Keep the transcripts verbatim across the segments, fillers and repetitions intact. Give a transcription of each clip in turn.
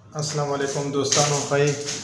अस्सलाम वालेकुम दोस्तों भाई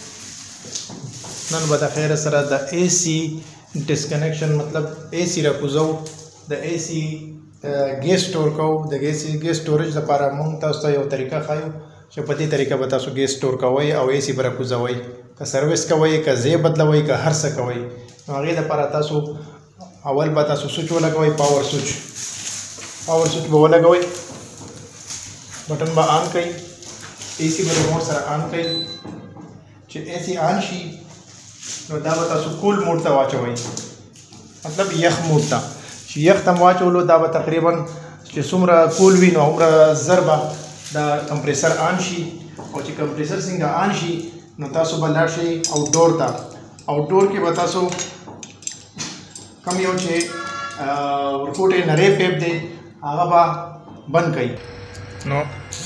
नन बता खैर सर द एसी डिस्कनेक्शन मतलब एसी रखुजो द एसी गैस स्टोर को द गैस गैस स्टोरेज लपاره مونږ تاسو ته یو طریقه خایو چې په دې طریقه به تاسو گیس store کوئ او AC پر رکوزوئ که سرویس کوئ که ځای بدلوئ که هر څه کوئ نو هغه لپاره تاسو اول به تاسو سوئچ ولګوئ پاور سوئچ پاور سوئچ به ولګوئ بٹن به آن کړئ AC به ریموټ سره آن کړئ چې AC آن شي نو دا به تاسو کول موډ ته واچوئ مطلب یخ موډ ته چې یخ ته واچولو دا به تقریبا چې څومره کول وي نو هغومره ضربه دا کمپریسر آن شي او چې کمپریسر څنګه آن شي نو تاسو به لاړ شئ آوټ ډور ته آوټ ډور کې به تاسو کم یو چې ورکوټې نری پیپ دی هغه به بند کړئ نو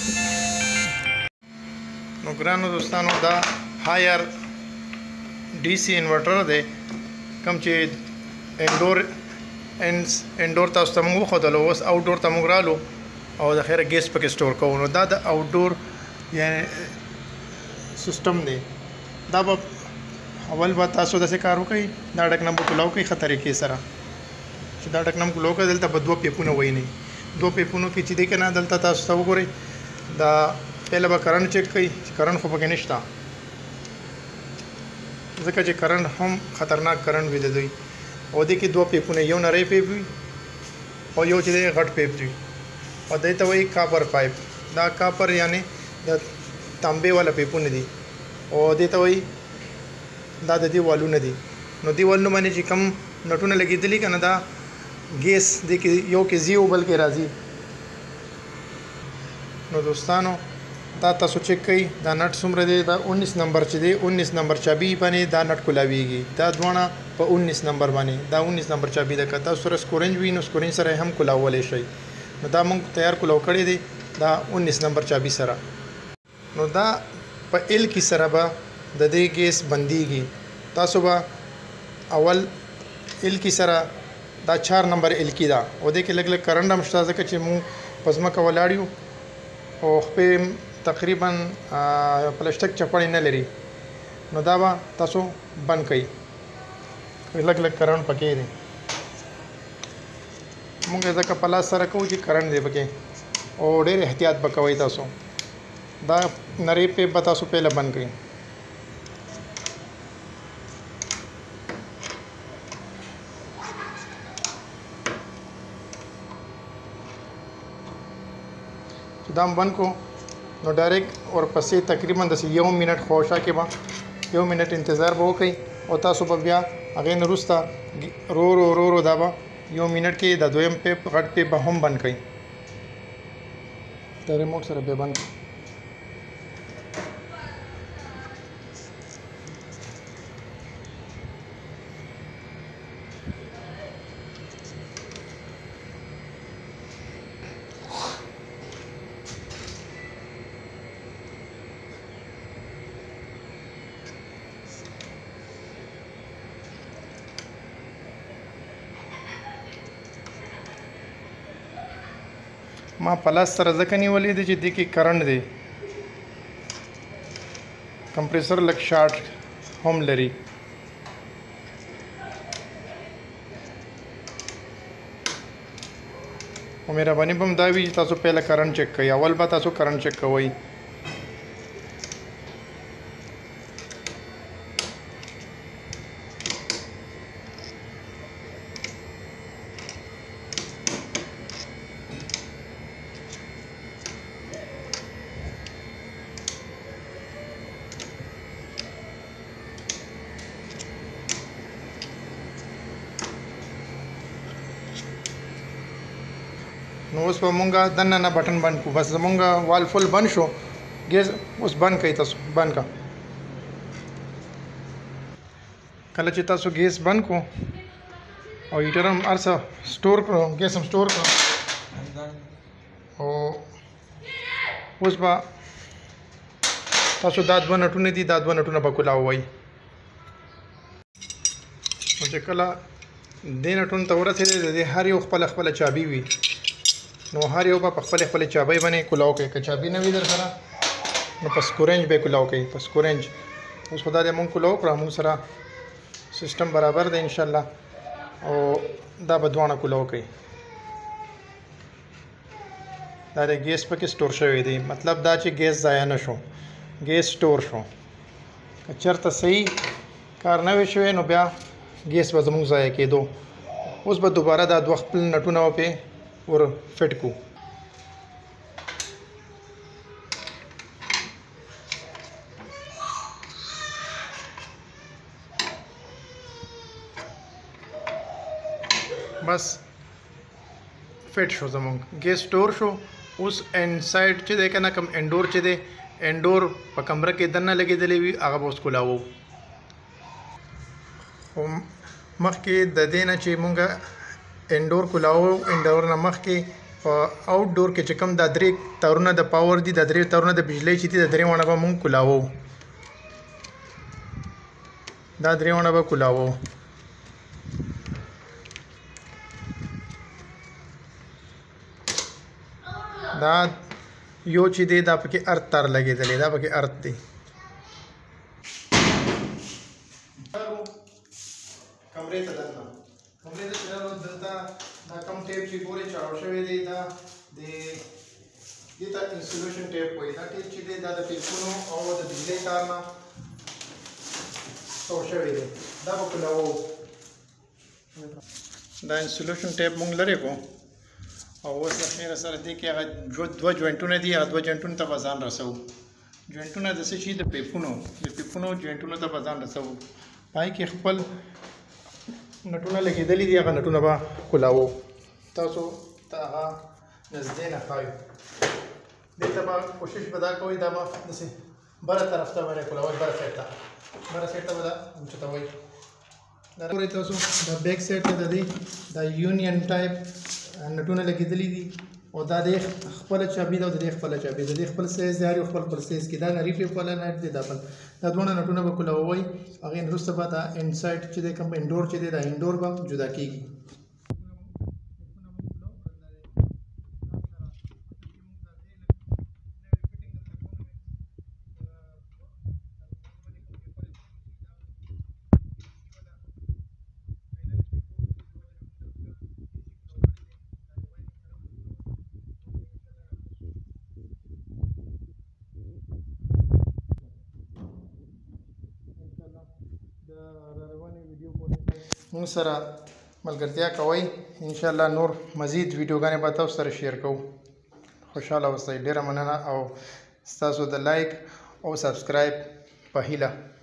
نو ګرانو دوستانو دا هایر D C انورټر دی کوم چې انډور انس انډور تاسو ته موږ وښودلو اوس آوټ ډور ته موږ رالو او د خیره ګیس پکې سٹور کوو نو دا د آوټ ډور یعنی سیستم دی دا به اول به تاسو داسې کار وکړئ دا ډکنه به کولاو کوئ ښه طریقې سره چې دا ډکنه م کولاو کوئ دلته به دوه پیپونه وینئ دوه پیپونو کې چې دی که نه دلته تاسو ته وګورئ دا پهله به کرنټ چیک کوئ چې کرنټ خو پکې نشته ځکه چې کرنټ هم خطرناک کرنټ وي د دوی او دې کې دوه پیپونه یو نری پیپ وي او یو چې دی غټ پیپ وي او دې ته وایي کاپر پایپ دا کاپر یعنی د تانبې والا پیپونه دي او دې ته وایي دا د دې والونه دي نو دې والونو باندې چې کم نټونه لګېدلي که نه دا ګیس دې کې یو کې ځي او بل کې راځي نو دوستانو دا تاسو چیک کړئ دا نټ څومره دی دا انیس نمبر چې دی انیس نمبر چابي باندې دا نټ کولاویږي دا دواړه په انیس نمبر باندې دا انیس نمبر چابي ده که تاسو سره سکورنج وي نو سکورنج سره هم کولاولی شئ نو دا موږ تیار کولاو کړی دی دا انیس نمبر چابي سره نو دا په ایل کې سره به د دې ګیس بندیږي تاسو به اول ایل کې سره دا چار نمبر ایل کې ده او دې کې لږ لږ کرنټ هم شته ځکه چې موږ په ځمکه ولاړ یو او خپې تقریبا پلاستیک چپړې نه لري نو دا به تاسو بند کړئ لږ لږ کرنټ پکې دی موږ ځکه په لاس سره کوو چې کرنټ دی پکې او ډېر احتیاط به کوئ تاسو دا نری پیپ به تاسو پهله بند کړئ چې دا بند کو نو ډایرکټ ورپسې تقریبا داسې یو منټ خواوشا کې به یو منټ انتظار به وکړئ او تاسو به بیا هغې نه وروسته رو رو رو رو دا به یو منټ کې د دویم پیپ غټ پیپ به هم بند کړئ د ریموټ سره بیا بند کړئ ما پلاس سره ځکه نیولې دی چې دې کې کرنټ دی کمپریسر لږ شارټ هم لري او مهرباني به هم دا وي چې تاسو پهله کرنټ چیک کړئ اول به تاسو کرنټ چیک کوئ نو اوس به مونږ دننه نه بټن بند کړو بس زمونږ وال فل بند شو ګیس اوس بند کړئ تاسو بند کا کله چې تاسو ګیس بند کو او هیټر هم هر څه سټور کړو ګیس هم سټور کړو او اوس به تاسو دا دوه نټونه دي دا دوه نټونه به کولاوئ نو چې کله دې نټونو ته ورسېدې د دې هر یو خپله خپله چابي وي نو هر یو به په خپل خپل چابۍ باندې کولاو کوي که چابي نه وي در سره نو په سکورینج به کولاو کوي په سکورینج اوس خدای دې مونږ کولاو کړه مونږ سره سیستم برابر دی ان شاء الله او دا به دوانه کولاو کوي دا د ګیس پکې سٹور شوی دی مطلب دا چې ګیس ضایع نه شو ګیس سٹور شو که چېرته صحیح کار نه وي شوی نو بیا ګیس به زموږ ضایع کېدو اوس به دوباره دا دوه خپل نټونه به پې ور فټ کړو بس فټ شو زموږ ګیس سٹور شو اوس انسایډ چې دی که نه کوم انډور چې دی انډور په کمره کې دننه لګېدلی وي هغه به اوس کولاوو خو مخکې د دې نه چې مونږ انډور کولاوو انډور نه مخکې په آوټ ډور کې چې کوم دا درې تارونه د پاور دي دا درې تارونه د بجلی چې دي د درې واړه به مونږ کولاوو دا درې واړه به کولاوو دا یو چې دی دا پکې ارت تار لګېدلی دا پکې ارت دی کمرې ته دننه کمرې ته چې راغلو دلته دا کوم ټیپ چې ګورې چاړو شوی دی دا د دې ته انسولوشن ټیپ وایي دا ټیپ چې دی دا د ټیپونو او د بجلۍ تار نه تاو شوی دی دا به کولاوو دا انسولوشن ټیپ مونږ لرې کړو او اوس د خیره سره دې کې هغه دوه جوینټونه دي هغه دوه جوینټونو ته به ځان رسوو جوینټونه د څه شي د پیپونو د پیپونو جوینټونو ته به ځان رسوو پای کې خپل نټونه لګېدلي دي هغه نټونه به کولاوو تاسو ته هغه نږدې نه ښایو دې ته به کوشش به دا کوئ دا به داسې بله طرف ته به کولاوئ بله سایډ ته بله سایډ ته به دا اوچتوئ دا ګورئ تاسو دا بیک سایډ ته د دې دا یونین ټایپ نټونه لګېدلي دي او دا د خپله چابي ده او د دې خپله چابي ده د دې خپل سایز دی هر یو خپل خپل سایز کې دا نري ټیپ والا نټ دی دا بل دا دواړه نټونه به کولاوئ هغې نه وروسته به دا انسایډ چې دی کوم انډور چې دی دا انډور به جدا کېږي مونږ سره ملګرتیا کوئ انشاءالله نور مزید ویډیوګانې به تاسو سره شیر کوو خوشحاله اوسئ ډېره مننه او ستاسو د لایک او سبسکرایب په هیله